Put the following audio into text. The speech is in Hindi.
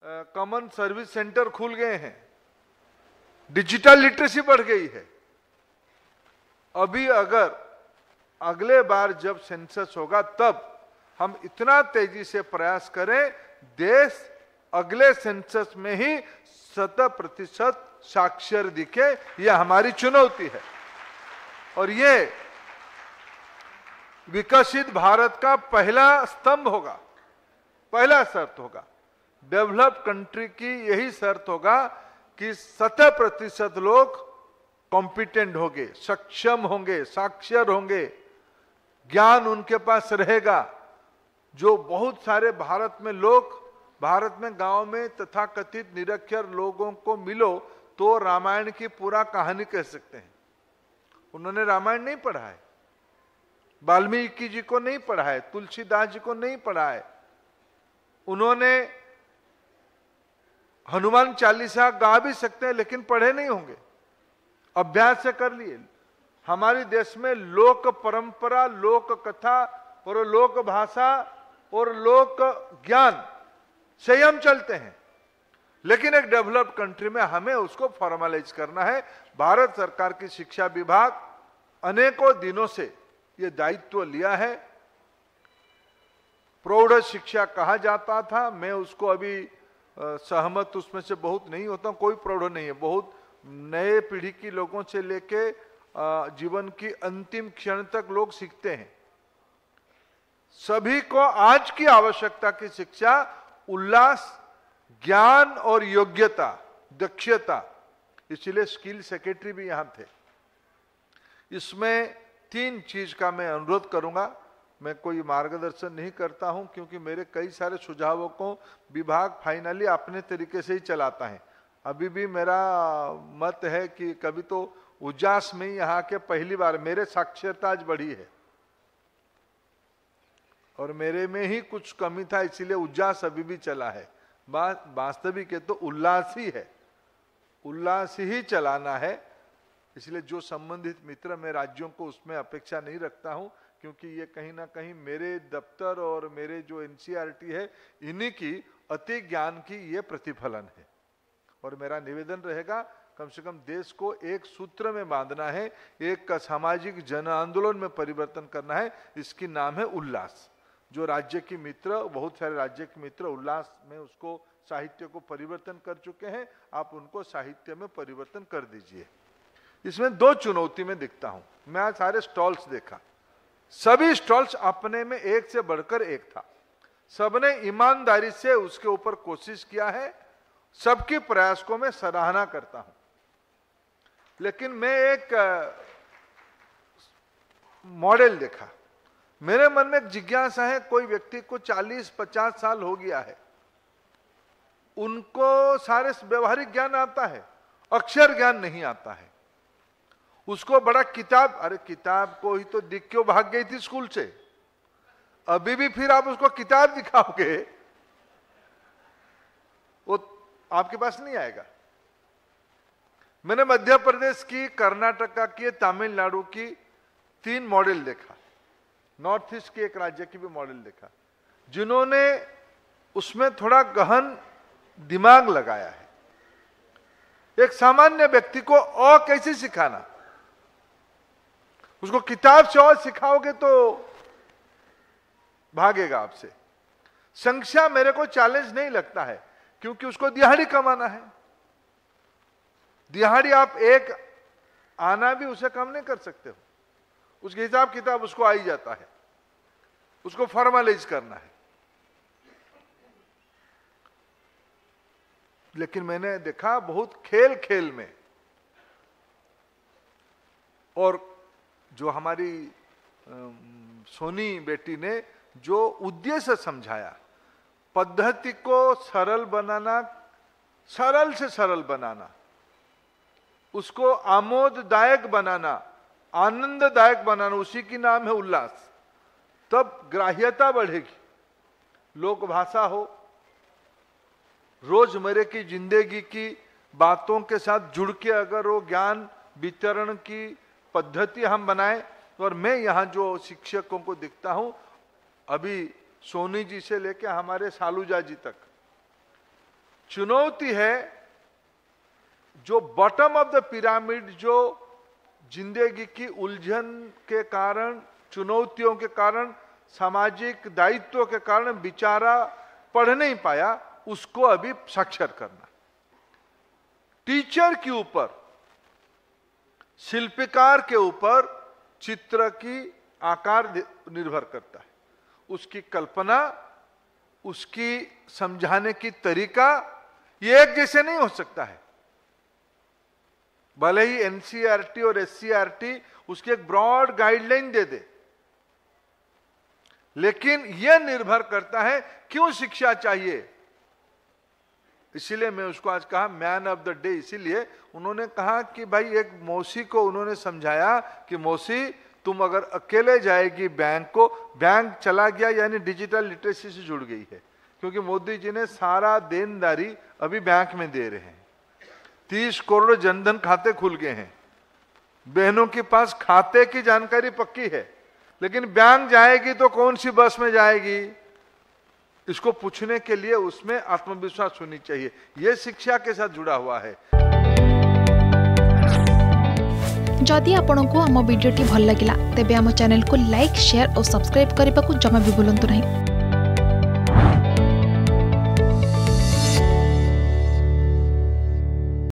कॉमन सर्विस सेंटर खुल गए हैं, डिजिटल लिटरेसी बढ़ गई है। अभी अगर अगले बार जब सेंसस होगा तब हम इतना तेजी से प्रयास करें, देश अगले सेंसस में ही 100% साक्षर दिखे, यह हमारी चुनौती है। और ये विकसित भारत का पहला स्तंभ होगा, पहला शर्त होगा। डेवलप्ड कंट्री की यही शर्त होगा कि 100% लोग कॉम्पिटेंट होंगे, सक्षम होंगे, साक्षर होंगे, ज्ञान उनके पास रहेगा। जो बहुत सारे भारत में गांव में तथाकथित निरक्षर लोगों को मिलो तो रामायण की पूरा कहानी कह सकते हैं। उन्होंने रामायण नहीं पढ़ा है, वाल्मीकि जी को नहीं पढ़ा है, तुलसीदास जी को नहीं पढ़ा है, उन्होंने हनुमान चालीसा गा भी सकते हैं लेकिन पढ़े नहीं होंगे, अभ्यास से कर लिए। हमारे देश में लोक परंपरा, लोक कथा और लोक भाषा और लोक ज्ञान से हम चलते हैं, लेकिन एक डेवलप्ड कंट्री में हमें उसको फॉर्मलाइज करना है। भारत सरकार की शिक्षा विभाग अनेकों दिनों से यह दायित्व लिया है। प्रौढ़ शिक्षा कहा जाता था, मैं उसको अभी सहमत उसमें से बहुत नहीं होता हूं। कोई प्रौढ़ नहीं है, बहुत नए पीढ़ी की लोगों से लेके जीवन की अंतिम क्षण तक लोग सीखते हैं। सभी को आज की आवश्यकता की शिक्षा, उल्लास, ज्ञान और योग्यता, दक्षता, इसलिए स्किल सेक्रेटरी भी यहां थे। इसमें 3 चीज का मैं अनुरोध करूंगा। मैं कोई मार्गदर्शन नहीं करता हूं क्योंकि मेरे कई सारे सुझावों को विभाग फाइनली अपने तरीके से ही चलाता है। अभी भी मेरा मत है कि कभी तो उजास में यहाँ के पहली बार मेरे साक्षरता आज बढ़ी है और मेरे में ही कुछ कमी था, इसीलिए उजास अभी भी चला है। वास्तविक है तो उल्लास ही है, उल्लास ही चलाना है। इसलिए जो संबंधित मित्र, मैं राज्यों को उसमें अपेक्षा नहीं रखता हूं क्योंकि ये कहीं ना कहीं मेरे दफ्तर और मेरे जो एनसीईआरटी है इन्हीं की अति ज्ञान की ये प्रतिफलन है। और मेरा निवेदन रहेगा कम से कम देश को एक सूत्र में बांधना है, एक सामाजिक जन आंदोलन में परिवर्तन करना है। इसकी नाम है उल्लास। जो राज्य की मित्र, बहुत सारे राज्य के मित्र उल्लास में उसको साहित्य को परिवर्तन कर चुके हैं, आप उनको साहित्य में परिवर्तन कर दीजिए। इसमें 2 चुनौती में दिखता हूं। मैं आज सारे स्टॉल्स देखा, सभी स्टॉल्स अपने में एक से बढ़कर एक था। सबने ईमानदारी से उसके ऊपर कोशिश किया है, सबके प्रयास को मैं सराहना करता हूं। लेकिन मैं एक मॉडल देखा, मेरे मन में एक जिज्ञासा है। कोई व्यक्ति को 40-50 साल हो गया है, उनको सारे व्यवहारिक ज्ञान आता है, अक्षर ज्ञान नहीं आता है। उसको बड़ा किताब, अरे किताब को ही तो दिख क्यों भाग गई थी स्कूल से, अभी भी फिर आप उसको किताब दिखाओगे वो आपके पास नहीं आएगा। मैंने मध्य प्रदेश की, कर्नाटका की, तमिलनाडु की 3 मॉडल देखा, नॉर्थ ईस्ट के एक राज्य की भी मॉडल देखा, जिन्होंने उसमें थोड़ा गहन दिमाग लगाया है। एक सामान्य व्यक्ति को और कैसे सिखाना, उसको किताब से और सिखाओगे तो भागेगा आपसे। संख्या मेरे को चैलेंज नहीं लगता है क्योंकि उसको दिहाड़ी कमाना है। दिहाड़ी आप एक आना भी उसे कम नहीं कर सकते हो, उसके हिसाब किताब उसको आ ही जाता है, उसको फॉर्मलाइज करना है। लेकिन मैंने देखा बहुत खेल खेल में, और जो हमारी सोनी बेटी ने जो उद्देश्य समझाया, पद्धति को सरल बनाना, सरल से सरल बनाना, उसको आमोददायक बनाना, आनंददायक बनाना, उसी की नाम है उल्लास। तब ग्राह्यता बढ़ेगी। लोक भाषा हो, रोजमर्रे की जिंदगी की बातों के साथ जुड़ के अगर वो ज्ञान वितरण की पद्धति हम बनाएं। और मैं यहां जो शिक्षकों को दिखता हूं, अभी सोनी जी से लेकर हमारे सालूजा जी तक, चुनौती है जो बॉटम ऑफ द पिरामिड, जो जिंदगी की उलझन के कारण, चुनौतियों के कारण, सामाजिक दायित्व के कारण बेचारा पढ़ नहीं पाया, उसको अभी साक्षर करना। टीचर के ऊपर, शिल्पकार के ऊपर चित्र की आकार निर्भर करता है, उसकी कल्पना, उसकी समझाने की तरीका ये एक जैसे नहीं हो सकता है। भले ही एनसीईआरटी और एससीईआरटी उसकी एक ब्रॉड गाइडलाइन दे दे, लेकिन यह निर्भर करता है क्यों शिक्षा चाहिए। इसीलिए मैं उसको आज कहा मैन ऑफ द डे। इसीलिए उन्होंने कहा कि भाई, एक मौसी को उन्होंने समझाया कि मौसी, तुम अगर अकेले जाएगी बैंक को, बैंक चला गया यानी डिजिटल लिटरेसी से जुड़ गई है, क्योंकि मोदी जी ने सारा देनदारी अभी बैंक में दे रहे हैं। 30 करोड़ जनधन खाते खुल गए हैं, बहनों के पास खाते की जानकारी पक्की है, लेकिन बैंक जाएगी तो कौन सी बस में जाएगी, इसको पूछने के लिए उसमें आत्मविश्वास होनी चाहिए। यह शिक्षा के साथ जुड़ा हुआ है। जदि आपंक आम भिडी भल लगा तेब आम चैनल को लाइक, शेयर और सब्सक्राइब करने को जमा भी भूलु नहीं।